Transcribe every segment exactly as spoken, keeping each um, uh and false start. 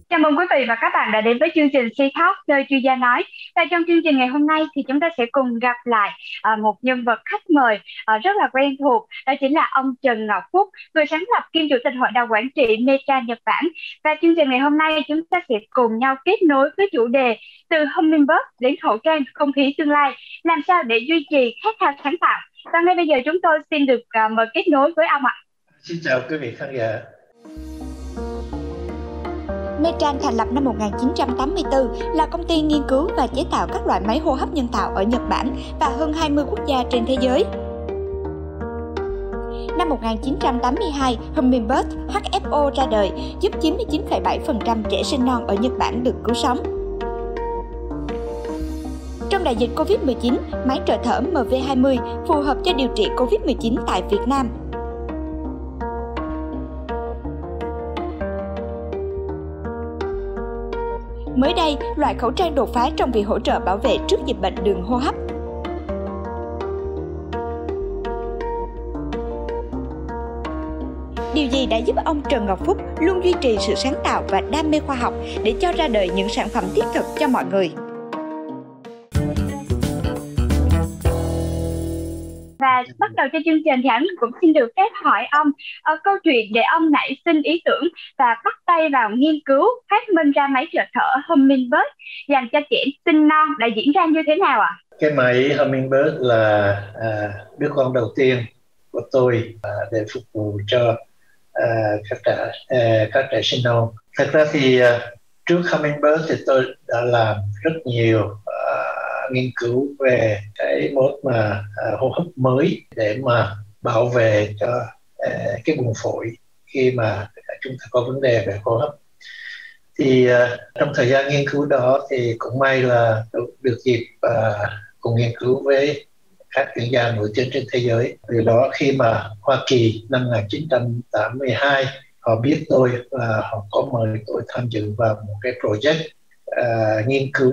Chào mừng quý vị và các bạn đã đến với chương trình C Talk nơi chuyên gia nói. Và trong chương trình ngày hôm nay thì chúng ta sẽ cùng gặp lại à, một nhân vật khách mời à, rất là quen thuộc, đó chính là ông Trần Ngọc Phúc, người sáng lập kiêm chủ tịch hội đồng quản trị Meta Nhật Bản. Và chương trình ngày hôm nay chúng ta sẽ cùng nhau kết nối với chủ đề từ Hummingbird đến khẩu trang không khí tương lai, làm sao để duy trì khát khao sáng tạo. Và ngay bây giờ chúng tôi xin được à, mời kết nối với ông ạ. Xin chào quý vị khán giả. Metran thành lập năm một nghìn chín trăm tám mươi tư, là công ty nghiên cứu và chế tạo các loại máy hô hấp nhân tạo ở Nhật Bản và hơn hai mươi quốc gia trên thế giới. Năm một nghìn chín trăm tám mươi hai, Hummingbird H F O ra đời, giúp chín mươi chín phẩy bảy phần trăm trẻ sinh non ở Nhật Bản được cứu sống. Trong đại dịch Covid mười chín, máy trợ thở M V hai mươi phù hợp cho điều trị Covid mười chín tại Việt Nam. Mới đây, loại khẩu trang đột phá trong việc hỗ trợ bảo vệ trước dịch bệnh đường hô hấp. Điều gì đã giúp ông Trần Ngọc Phúc luôn duy trì sự sáng tạo và đam mê khoa học để cho ra đời những sản phẩm thiết thực cho mọi người? Và bắt đầu cho chương trình thì anh cũng xin được phép hỏi ông uh, câu chuyện để ông nảy sinh ý tưởng và bắt tay vào nghiên cứu phát minh ra máy trợ thở Hummingbird dành cho trẻ sinh non đã diễn ra như thế nào ạ? Cái máy Hummingbird là à, đứa con đầu tiên của tôi à, để phục vụ cho à, các trẻ à, các trẻ sinh non. Thật ra thì à, trước Hummingbird thì tôi đã làm rất nhiều à, nghiên cứu về cái mốt mà à, hô hấp mới để mà bảo vệ cho à, cái buồng phổi khi mà chúng ta có vấn đề về hô hấp. Thì uh, trong thời gian nghiên cứu đó thì cũng may là được dịp uh, cùng nghiên cứu với các chuyên gia nổi tiếng trên thế giới. Từ đó khi mà Hoa Kỳ năm một nghìn chín trăm tám mươi hai họ biết tôi và họ có mời tôi tham dự vào một cái project uh, nghiên cứu.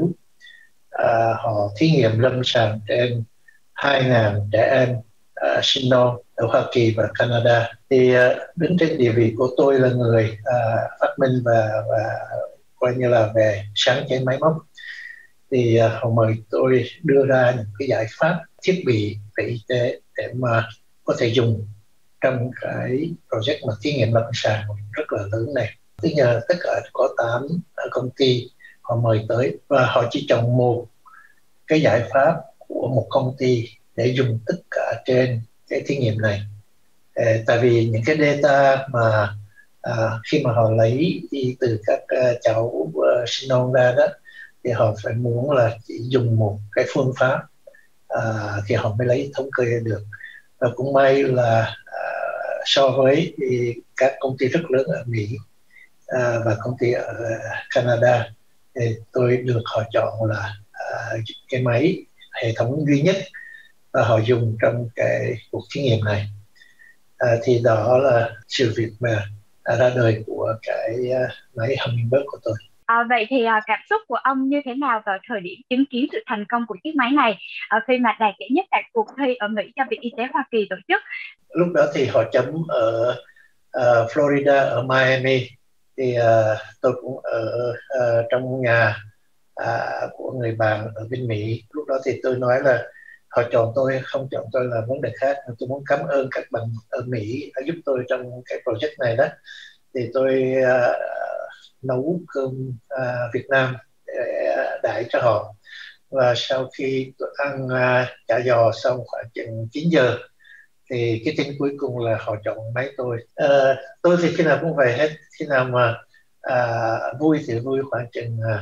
Uh, họ thí nghiệm lâm sàng trên hai nghìn trẻ em uh, sinh non ở Hoa Kỳ và Canada. Thì uh, đứng trên địa vị của tôi là người uh, phát minh và, và coi như là về sáng chế máy móc, thì uh, họ mời tôi đưa ra những cái giải pháp thiết bị về y tế để mà có thể dùng trong cái project mà thí nghiệm lâm sàng rất là lớn này. Tức là tất cả có tám công ty họ mời tới và họ chỉ chọn một cái giải pháp của một công ty để dùng tất cả trên cái thí nghiệm này. À, tại vì những cái data mà à, khi mà họ lấy đi từ các uh, cháu uh, sinh non ra đó, thì họ phải muốn là chỉ dùng một cái phương pháp à, thì họ mới lấy thống kê được. Và cũng may là à, so với thì các công ty rất lớn ở Mỹ à, và công ty ở Canada, thì tôi được họ chọn là à, cái máy hệ thống duy nhất và họ dùng trong cái cuộc thí nghiệm này. À, thì đó là sự việc mà ra đời của cái uh, máy Hummingbird của tôi. À, vậy thì à, cảm xúc của ông như thế nào vào thời điểm chứng kiến sự thành công của chiếc máy này à, khi mà đạt giải nhất tại cuộc thi ở Mỹ do Viện Y tế Hoa Kỳ tổ chức? Lúc đó thì họ chấm ở uh, Florida, ở Miami, thì uh, tôi cũng ở uh, trong nhà uh, của người bạn ở bên Mỹ. Lúc đó thì tôi nói là họ chọn tôi không chọn tôi là vấn đề khác, tôi muốn cảm ơn các bạn ở Mỹ đã giúp tôi trong cái project này đó. Thì tôi uh, nấu cơm uh, Việt Nam để uh, đãi cho họ, và sau khi tôi ăn uh, chả giò xong khoảng chừng chín giờ thì cái tin cuối cùng là họ chọn máy tôi. Uh, tôi thì khi nào cũng vậy hết, khi nào mà uh, vui thì vui khoảng chừng uh,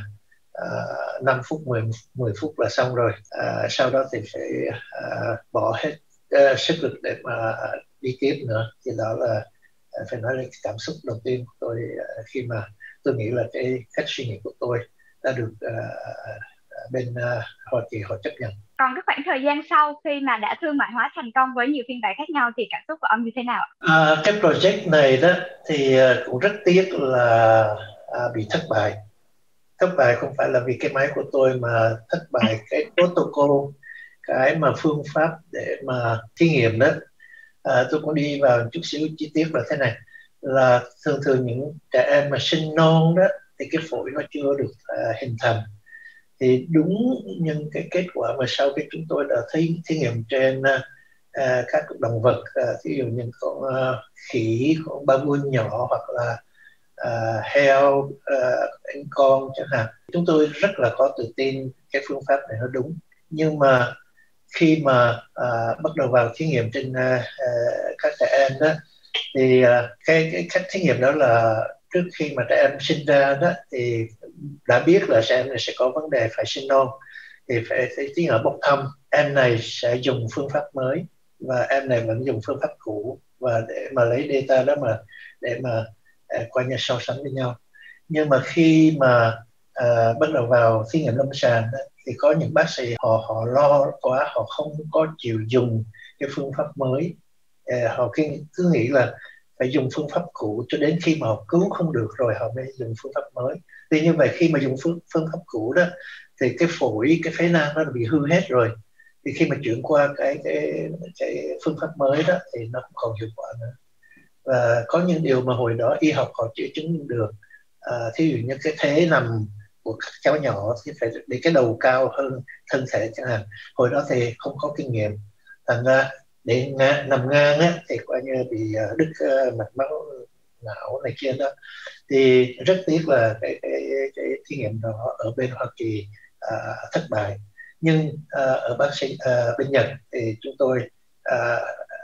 Uh, năm phút, mười phút là xong rồi. Uh, sau đó thì phải uh, bỏ hết uh, sức lực để mà đi tiếp nữa. Thì đó là uh, phải nói là cảm xúc đầu tiên của tôi uh, khi mà tôi nghĩ là cái cách suy nghĩ của tôi đã được uh, bên uh, Hoa Kỳ họ chấp nhận. Còn cái khoảng thời gian sau khi mà đã thương mại hóa thành công với nhiều phiên bản khác nhau thì cảm xúc của ông như thế nào ạ? Uh, cái project này đó thì uh, cũng rất tiếc là uh, bị thất bại. Thất bại không phải là vì cái máy của tôi, mà thất bại cái protocol, cái mà phương pháp để mà thí nghiệm đó. À, tôi cũng đi vào chút xíu chi tiết là thế này, là thường thường những trẻ em mà sinh non đó thì cái phổi nó chưa được uh, hình thành. Thì đúng những cái kết quả mà sau khi chúng tôi đã thấy thí nghiệm trên uh, uh, các động vật, uh, ví dụ như con uh, khỉ, con baboon nhỏ hoặc là uh, heo, uh, con chẳng hạn, chúng tôi rất là có tự tin cái phương pháp này nó đúng. Nhưng mà khi mà uh, bắt đầu vào thí nghiệm trên uh, uh, các trẻ em đó, thì uh, cái, cái cách thí nghiệm đó là trước khi mà trẻ em sinh ra đó thì đã biết là trẻ em này sẽ có vấn đề phải sinh non, thì phải phải tiến ở bốc thăm, em này sẽ dùng phương pháp mới và em này vẫn dùng phương pháp cũ, và để mà lấy data đó mà để mà uh, coi như so sánh với nhau. Nhưng mà khi mà uh, bắt đầu vào thí nghiệm lâm sàng đó, thì có những bác sĩ họ họ lo quá, họ không có chịu dùng cái phương pháp mới. uh, họ cứ, cứ nghĩ là phải dùng phương pháp cũ cho đến khi mà họ cứu không được rồi họ mới dùng phương pháp mới. Thì như vậy khi mà dùng phương, phương pháp cũ đó thì cái phổi, cái phế nang nó bị hư hết rồi. Thì khi mà chuyển qua cái cái cái phương pháp mới đó thì nó không còn hiệu quả nữa. Và có những điều mà hồi đó y học họ chưa chứng minh được. À, thí dụ như cái thế nằm của các cháu nhỏ thì phải để cái đầu cao hơn thân thể chẳng hạn. Hồi đó thì không có kinh nghiệm. Thành ra để ngang, nằm ngang á, thì coi như bị uh, đứt uh, mạch máu não này kia đó. Thì rất tiếc là cái cái cái thí nghiệm đó ở bên Hoa Kỳ uh, thất bại. Nhưng uh, ở bác sĩ uh, bên Nhật thì chúng tôi uh,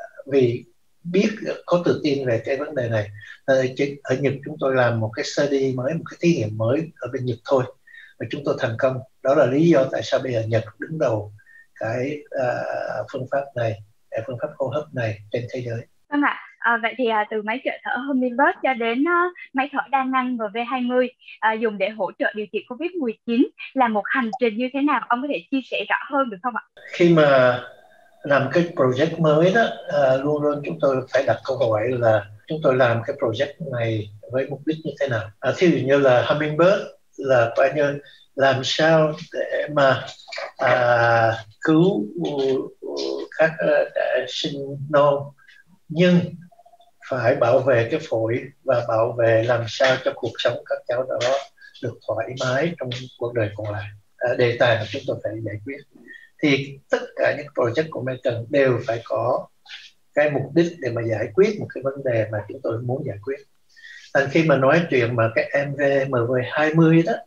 vì biết có tự tin về cái vấn đề này, uh, ở Nhật chúng tôi làm một cái study mới, một cái thí nghiệm mới ở bên Nhật thôi, và chúng tôi thành công. Đó là lý do tại sao bây giờ Nhật đứng đầu cái uh, phương pháp này, cái phương pháp hô hấp này trên thế giới. Vâng ạ. À, vậy thì à, từ máy trợ thở Hummingbird cho đến uh, máy thở đa năng em vê hai mươi à, dùng để hỗ trợ điều trị covid mười chín là một hành trình như thế nào? Ông có thể chia sẻ rõ hơn được không ạ? Khi mà làm cái project mới đó, à, luôn luôn chúng tôi phải đặt câu hỏi là chúng tôi làm cái project này với mục đích như thế nào. À, thí dụ như là Hummingbird là coi như làm sao để mà à, cứu các trẻ sinh non, nhưng phải bảo vệ cái phổi và bảo vệ làm sao cho cuộc sống các cháu đó được thoải mái trong cuộc đời còn lại. À, đề tài mà chúng tôi phải giải quyết. Thì tất cả những project của Maton đều phải có cái mục đích để mà giải quyết một cái vấn đề mà chúng tôi muốn giải quyết. Thành khi mà nói chuyện mà cái em vê em vê hai mươi đó,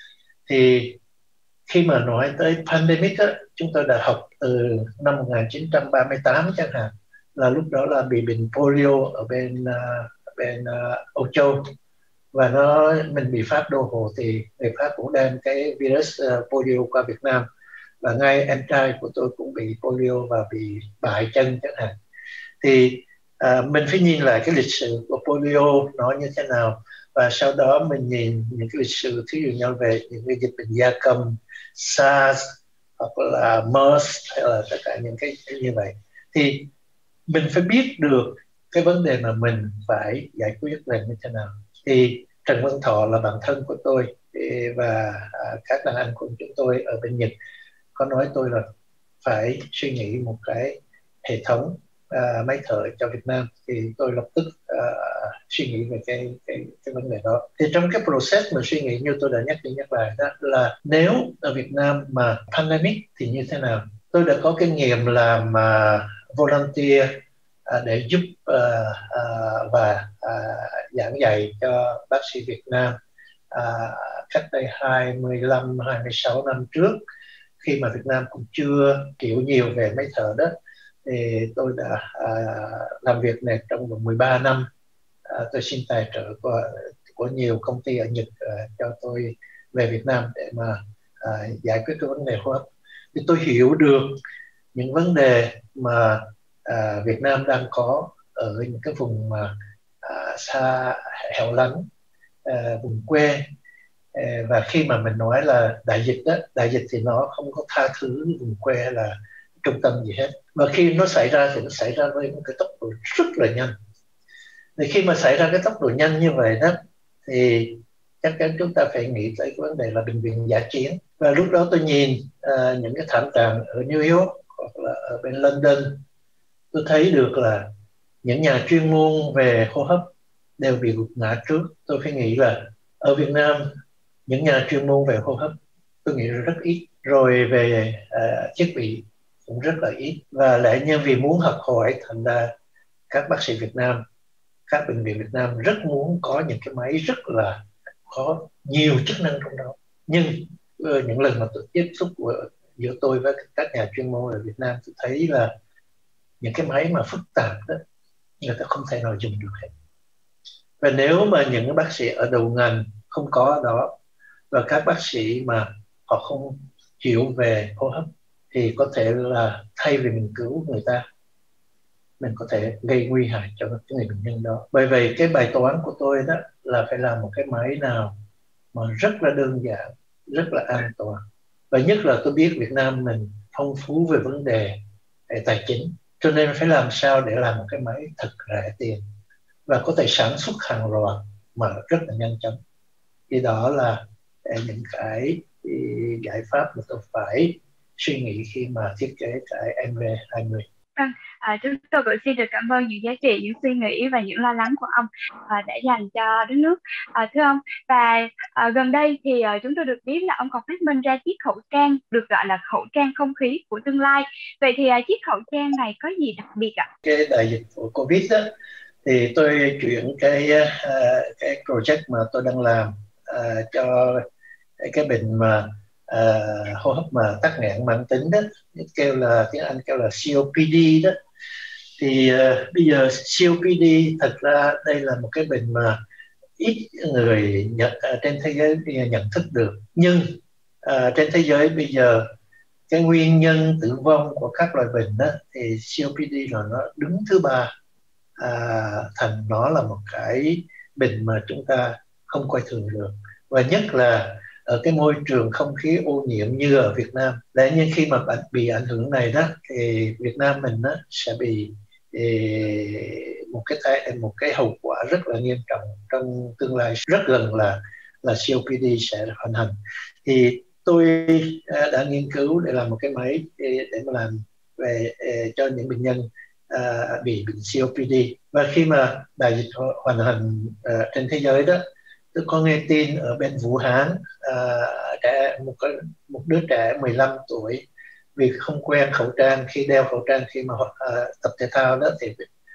thì khi mà nói tới pandemic đó, chúng tôi đã học từ năm một nghìn chín trăm ba mươi tám chẳng hạn, là lúc đó là bị bệnh polio ở bên uh, bên uh, Âu Châu, và nó mình bị Pháp đô hộ, thì người Pháp cũng đem cái virus uh, polio qua Việt Nam, và ngay em trai của tôi cũng bị polio và bị bại chân chẳng hạn. Thì uh, mình phải nhìn lại cái lịch sử của polio nó như thế nào, và sau đó mình nhìn những cái lịch sử thí dụ như về những cái dịch bệnh gia cầm, SARS hoặc là MERS hay là tất cả những cái như vậy, thì mình phải biết được cái vấn đề mà mình phải giải quyết là như thế nào. Thì Trần Văn Thọ là bạn thân của tôi, và các đàn anh của chúng tôi ở bên Nhật có nói tôi là phải suy nghĩ một cái hệ thống uh, máy thở cho Việt Nam. Thì tôi lập tức uh, suy nghĩ về cái, cái, cái vấn đề đó. Thì trong cái process mà suy nghĩ như tôi đã nhắc đi nhắc lại đó, là nếu ở Việt Nam mà pandemic thì như thế nào. Tôi đã có kinh nghiệm làm uh, volunteer uh, để giúp uh, uh, và uh, giảng dạy cho bác sĩ Việt Nam uh, cách đây hai mươi lăm hai mươi sáu năm trước, khi mà Việt Nam cũng chưa hiểu nhiều về máy thở đó. Thì tôi đã à, làm việc này trong vòng mười ba năm. À, tôi xin tài trợ của, của nhiều công ty ở Nhật à, cho tôi về Việt Nam để mà à, giải quyết cái vấn đề hô hấp. Thì tôi hiểu được những vấn đề mà à, Việt Nam đang có ở những cái vùng mà à, xa hẻo lánh, à, vùng quê. Và khi mà mình nói là đại dịch đó, đại dịch thì nó không có tha thứ vùng quê hay là trung tâm gì hết. Và khi nó xảy ra thì nó xảy ra với một cái tốc độ rất là nhanh. Thì khi mà xảy ra cái tốc độ nhanh như vậy đó, thì chắc chắn chúng ta phải nghĩ tới cái vấn đề là bệnh viện dã chiến. Và lúc đó tôi nhìn uh, những cái thảm trạng ở New York hoặc là ở bên London, tôi thấy được là những nhà chuyên môn về hô hấp đều bị gục ngã trước. Tôi phải nghĩ là Ở Việt Nam, những nhà chuyên môn về hô hấp tôi nghĩ rất ít, rồi về uh, thiết bị cũng rất là ít, và lẽ nhân vì muốn học hỏi, thành ra các bác sĩ Việt Nam, các bệnh viện Việt Nam rất muốn có những cái máy rất là có nhiều chức năng trong đó. Nhưng uh, những lần mà tôi tiếp xúc của, giữa tôi với các nhà chuyên môn ở Việt Nam, tôi thấy là những cái máy mà phức tạp đó người ta không thể nào dùng được hết. Và nếu mà những bác sĩ ở đầu ngành không có đó, và các bác sĩ mà họ không hiểu về hô hấp, thì có thể là thay vì mình cứu người ta, mình có thể gây nguy hại cho cái người bệnh nhân đó. Bởi vậy cái bài toán của tôi đó là phải làm một cái máy nào mà rất là đơn giản, rất là an toàn. Và nhất là tôi biết Việt Nam mình phong phú về vấn đề về tài chính, cho nên phải làm sao để làm một cái máy thật rẻ tiền và có thể sản xuất hàng loạt mà rất là nhanh chóng. Thì đó là những cái giải pháp mà tôi phải suy nghĩ khi mà thiết kế cái em vê hai mươi. Vâng, à, chúng tôi cũng xin được cảm ơn những giá trị, những suy nghĩ và những lo lắng của ông à, đã dành cho đất nước. À, thưa ông, và à, gần đây thì à, chúng tôi được biết là ông còn phát minh ra chiếc khẩu trang được gọi là khẩu trang không khí của tương lai. Vậy thì à, chiếc khẩu trang này có gì đặc biệt ạ? Cái đại dịch của Covid đó, thì tôi chuyển cái uh, cái project mà tôi đang làm uh, cho cái bệnh mà uh, hô hấp mà tắc nghẽn mãn tính đó, kêu là tiếng Anh kêu là xê ô pê đê đó. Thì uh, bây giờ xê ô pê đê thật ra đây là một cái bệnh mà ít người nhận, uh, trên thế giới bây giờ nhận thức được. Nhưng uh, trên thế giới bây giờ cái nguyên nhân tử vong của các loại bệnh đó thì xê ô pê đê là nó đứng thứ ba, à, thành nó là một cái bệnh mà chúng ta không coi thường được. Và nhất là ở cái môi trường không khí ô nhiễm như ở Việt Nam. Lẽ nhiên khi mà bạn bị ảnh hưởng này đó thì Việt Nam mình đó sẽ bị eh, một cái thái, một cái hậu quả rất là nghiêm trọng trong tương lai rất gần là là xê ô pê đê sẽ hoành hành. Thì tôi đã nghiên cứu để làm một cái máy để, để mà làm về cho những bệnh nhân uh, bị bệnh xê ô pê đê. Và khi mà đại dịch hoành hành uh, trên thế giới đó, tôi có nghe tin ở bên Vũ Hán, uh, trẻ một cái một đứa trẻ mười lăm tuổi vì không quen khẩu trang, khi đeo khẩu trang khi mà uh, tập thể thao đó thì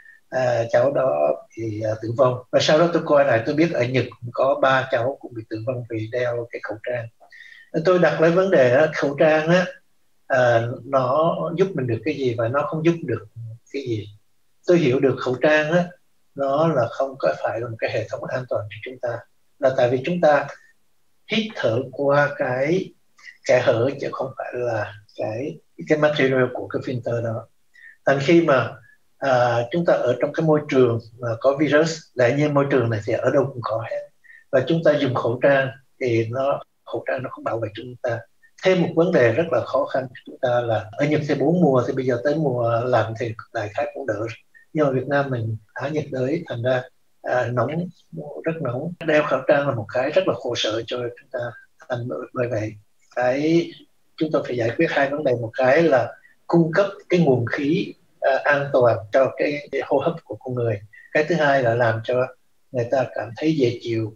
uh, cháu đó thì uh, tử vong. Và sau đó tôi coi lại tôi biết ở Nhật cũng có ba cháu cũng bị tử vong vì đeo cái khẩu trang. Tôi đặt lấy vấn đề đó, khẩu trang á, à, nó giúp mình được cái gì và nó không giúp được cái gì. Tôi hiểu được khẩu trang á, nó là không có phải là một cái hệ thống an toàn cho chúng ta, là tại vì chúng ta hít thở qua cái kẽ hở chứ không phải là cái cái material của cái filter đó. Thành khi mà à, chúng ta ở trong cái môi trường mà có virus, lại như môi trường này thì ở đâu cũng có hết, và chúng ta dùng khẩu trang thì nó khẩu trang nó không bảo vệ chúng ta. Thêm một vấn đề rất là khó khăn của chúng ta là ở Nhật thì bốn mùa, thì bây giờ tới mùa lạnh thì đại khái cũng đỡ, nhưng mà Việt Nam mình Á nhiệt đới, thành ra à, nóng, rất nóng, đeo khẩu trang là một cái rất là khổ sở cho chúng ta. Thành bởi vậy cái chúng tôi phải giải quyết hai vấn đề, một cái là cung cấp cái nguồn khí à, an toàn cho cái, cái hô hấp của con người, cái thứ hai là làm cho người ta cảm thấy dễ chịu.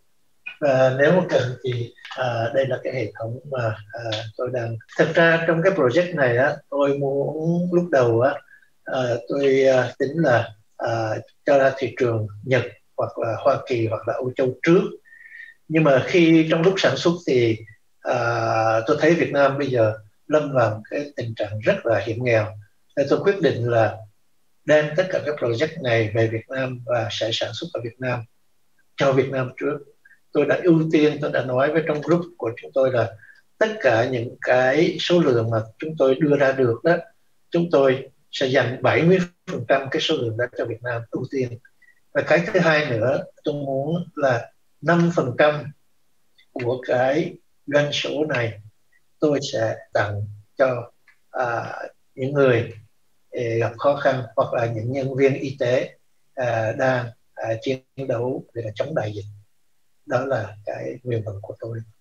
Và nếu mà cần thì à, đây là cái hệ thống mà à, tôi đang thực ra trong cái project này á, tôi muốn lúc đầu á à, tôi à, tính là à, cho ra thị trường Nhật hoặc là Hoa Kỳ hoặc là Âu Châu trước, nhưng mà khi trong lúc sản xuất thì à, tôi thấy Việt Nam bây giờ lâm vào cái tình trạng rất là hiểm nghèo, nên tôi quyết định là đem tất cả các project này về Việt Nam và sẽ sản xuất ở Việt Nam, cho Việt Nam trước. Tôi đã ưu tiên, tôi đã nói với trong group của chúng tôi là tất cả những cái số lượng mà chúng tôi đưa ra được đó, chúng tôi sẽ dành bảy mươi phần trăm cái số lượng đó cho Việt Nam ưu tiên. Và cái thứ hai nữa, tôi muốn là năm phần trăm của cái doanh số này tôi sẽ tặng cho à, những người eh, gặp khó khăn hoặc là những nhân viên y tế à, đang à, chiến đấu để chống đại dịch. Đó là cái nguyện vọng của tôi.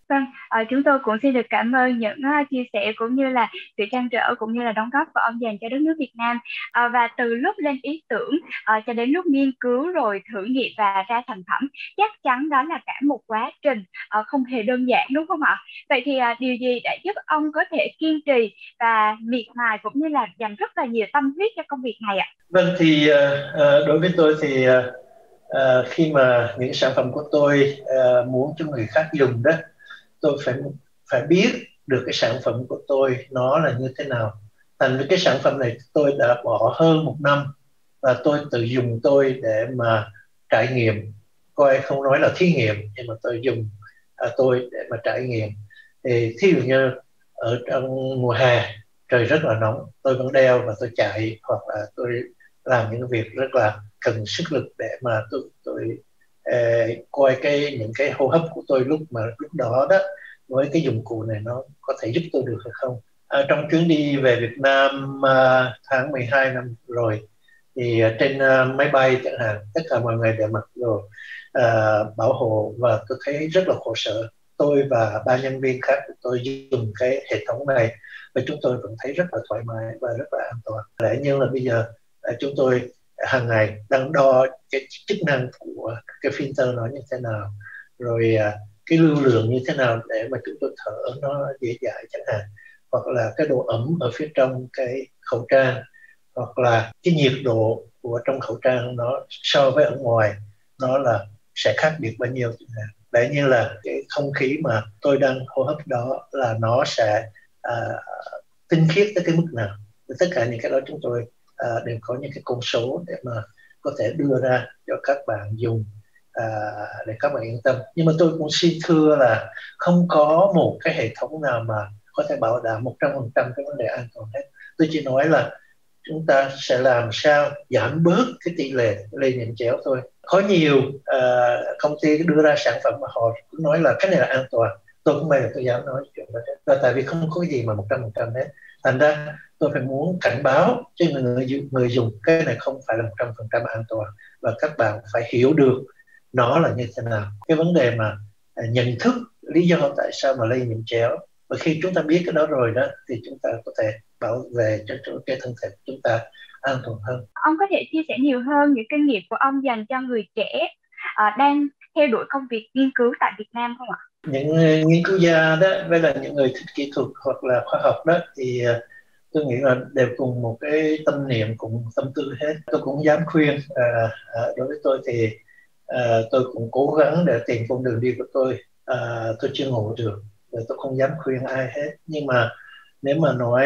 Vâng, ờ, chúng tôi cũng xin được cảm ơn những ờ, chia sẻ cũng như là sự trăn trở cũng như là đóng góp của ông dành cho đất nước Việt Nam. Ờ, và từ lúc lên ý tưởng ờ, cho đến lúc nghiên cứu rồi thử nghiệm và ra thành phẩm, chắc chắn đó là cả một quá trình ờ, không hề đơn giản đúng không ạ? Vậy thì ờ, điều gì đã giúp ông có thể kiên trì và miệt mài cũng như là dành rất là nhiều tâm huyết cho công việc này ạ? Vâng, thì ờ, ờ, đối với tôi thì ờ, ờ, khi mà những sản phẩm của tôi ờ, muốn cho người khác dùng đó, tôi phải phải biết được cái sản phẩm của tôi nó là như thế nào. Thành với cái sản phẩm này tôi đã bỏ hơn một năm và tôi tự dùng tôi để mà trải nghiệm, coi không nói là thí nghiệm nhưng mà tôi dùng à, tôi để mà trải nghiệm. Thì thí dụ như ở trong mùa hè trời rất là nóng, tôi vẫn đeo và tôi chạy, hoặc là tôi làm những việc rất là cần sức lực để mà tôi tôi eh, coi cái những cái hô hấp của tôi lúc mà lúc đó đó, với cái dụng cụ này nó có thể giúp tôi được hay không. À, trong chuyến đi về Việt Nam à, tháng mười hai năm rồi thì à, trên à, máy bay chẳng hạn, tất cả mọi người đều mặc đồ à, bảo hộ và tôi thấy rất là khổ sở. Tôi và ba nhân viên khác của tôi dùng cái hệ thống này và chúng tôi vẫn thấy rất là thoải mái và rất là an toàn. Lẽ như là bây giờ à, chúng tôi hàng ngày đang đo cái chức năng của cái filter nó như thế nào, rồi à, cái lưu lượng như thế nào để mà chúng tôi thở nó dễ dãi chẳng hạn, hoặc là cái độ ẩm ở phía trong cái khẩu trang, hoặc là cái nhiệt độ của trong khẩu trang nó so với ở ngoài nó là sẽ khác biệt bao nhiêu chẳng hạn. Đấy, như là cái không khí mà tôi đang hô hấp đó là nó sẽ à, tinh khiết tới cái mức nào. Tất cả những cái đó chúng tôi à, đều có những cái con số để mà có thể đưa ra cho các bạn dùng à, để các bạn yên tâm. Nhưng mà tôi cũng xin thưa là không có một cái hệ thống nào mà có thể bảo đảm một trăm phần trăm cái vấn đề an toàn hết. Tôi chỉ nói là chúng ta sẽ làm sao giảm bớt cái tỷ lệ lây nhiễm chéo thôi. Có nhiều uh, công ty đưa ra sản phẩm mà họ cũng nói là cái này là an toàn, tôi cũng bây giờ tôi dám nói chuyện đó hết. Và tại vì không có cái gì mà một trăm phần trăm hết, thành ra tôi phải muốn cảnh báo cho người, người dùng cái này không phải là một trăm phần trăm an toàn, và các bạn phải hiểu được nó là như thế nào. Cái vấn đề mà à, nhận thức lý do tại sao mà lây nhiễm chéo, và khi chúng ta biết cái đó rồi đó thì chúng ta có thể bảo vệ cho cái thân thể của chúng ta an toàn hơn. Ông có thể chia sẻ nhiều hơn những kinh nghiệm của ông dành cho người trẻ à, đang theo đuổi công việc nghiên cứu tại Việt Nam không ạ? Những uh, nghiên cứu gia đó với là những người thích kỹ thuật hoặc là khoa học đó thì uh, tôi nghĩ là đều cùng một cái tâm niệm, cùng tâm tư hết. Tôi cũng dám khuyên uh, uh, đối với tôi thì uh, tôi cũng cố gắng để tìm con đường đi của tôi. Uh, tôi chưa ngộ được, tôi không dám khuyên ai hết, nhưng mà nếu mà nói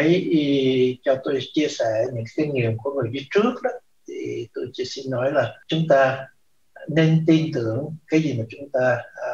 ý, cho tôi chia sẻ những kinh nghiệm của người đi trước đó, thì tôi chỉ xin nói là chúng ta nên tin tưởng cái gì mà chúng ta à,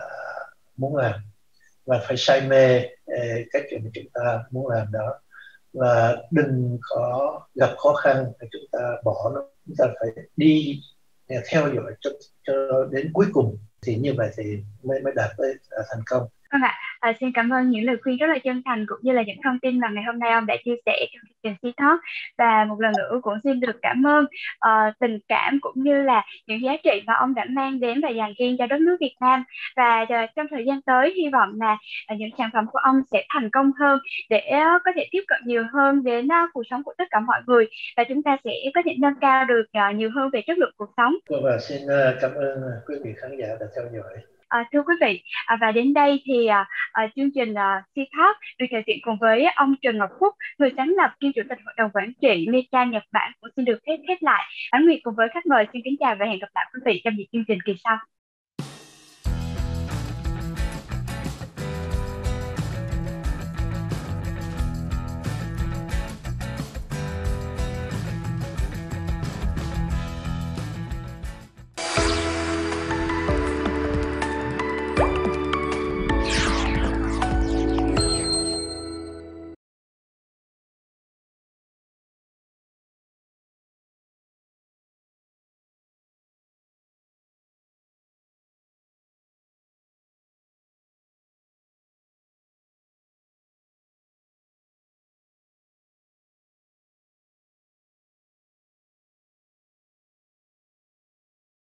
muốn làm, và phải say mê eh, cái chuyện mà chúng ta muốn làm đó, và đừng có gặp khó khăn thì chúng ta bỏ nó. Chúng ta phải đi theo dõi cho, cho đến cuối cùng, thì như vậy thì mới mới đạt tới à, thành công. Vâng ạ, à, xin cảm ơn những lời khuyên rất là chân thành cũng như là những thông tin mà ngày hôm nay ông đã chia sẻ trong chương trình xê talk. Và một lần nữa cũng xin được cảm ơn uh, tình cảm cũng như là những giá trị mà ông đã mang đến và dành riêng cho đất nước Việt Nam. Và uh, trong thời gian tới hy vọng là uh, những sản phẩm của ông sẽ thành công hơn để uh, có thể tiếp cận nhiều hơn đến uh, cuộc sống của tất cả mọi người, và chúng ta sẽ có thể nâng cao được uh, nhiều hơn về chất lượng cuộc sống. Và xin uh, cảm ơn quý vị khán giả đã theo dõi. À, thưa quý vị, à, và đến đây thì à, à, chương trình à, xê talk được trò chuyện cùng với ông Trần Ngọc Phúc, người sáng lập kiêm chủ tịch hội đồng quản trị Meta Nhật Bản cũng xin được khép khép lại. Ánh Nguyệt cùng với khách mời xin kính chào và hẹn gặp lại quý vị trong những chương trình kỳ sau.